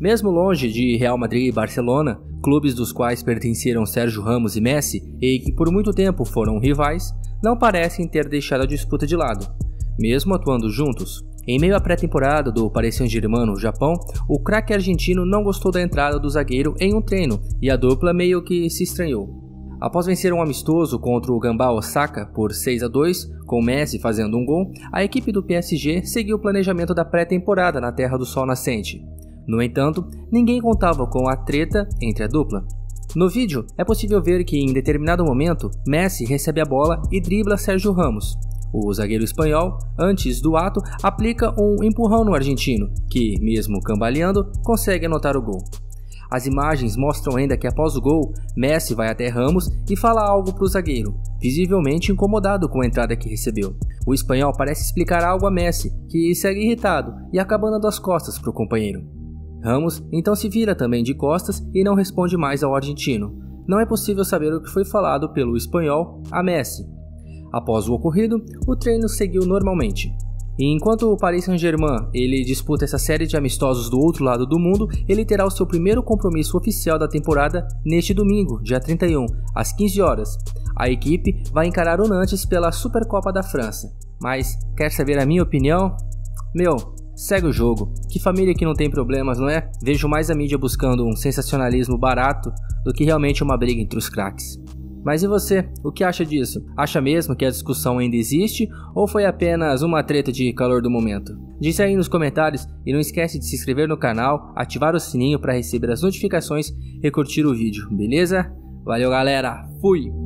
Mesmo longe de Real Madrid e Barcelona, clubes dos quais pertenceram Sérgio Ramos e Messi e que por muito tempo foram rivais, não parecem ter deixado a disputa de lado, mesmo atuando juntos. Em meio à pré-temporada do Paris Saint-Germain no Japão, o craque argentino não gostou da entrada do zagueiro em um treino e a dupla meio que se estranhou. Após vencer um amistoso contra o Gamba Osaka por 6-2, com Messi fazendo um gol, a equipe do PSG seguiu o planejamento da pré-temporada na Terra do Sol Nascente. No entanto, ninguém contava com a treta entre a dupla. No vídeo, é possível ver que em determinado momento, Messi recebe a bola e dribla Sérgio Ramos. O zagueiro espanhol, antes do ato, aplica um empurrão no argentino, que, mesmo cambaleando, consegue anotar o gol. As imagens mostram ainda que após o gol, Messi vai até Ramos e fala algo para o zagueiro, visivelmente incomodado com a entrada que recebeu. O espanhol parece explicar algo a Messi, que segue irritado e acaba dando as costas para o companheiro. Ramos então se vira também de costas e não responde mais ao argentino. Não é possível saber o que foi falado pelo espanhol a Messi. Após o ocorrido, o treino seguiu normalmente. E enquanto o Paris Saint-Germain ele disputa essa série de amistosos do outro lado do mundo, ele terá o seu primeiro compromisso oficial da temporada neste domingo, dia 31, às 15 horas. A equipe vai encarar o Nantes pela Supercopa da França. Mas quer saber a minha opinião? Segue o jogo. Que família que não tem problemas, não é? Vejo mais a mídia buscando um sensacionalismo barato do que realmente uma briga entre os craques. Mas e você? O que acha disso? Acha mesmo que a discussão ainda existe ou foi apenas uma treta de calor do momento? Diz aí nos comentários e não esquece de se inscrever no canal, ativar o sininho para receber as notificações e curtir o vídeo, beleza? Valeu galera, fui!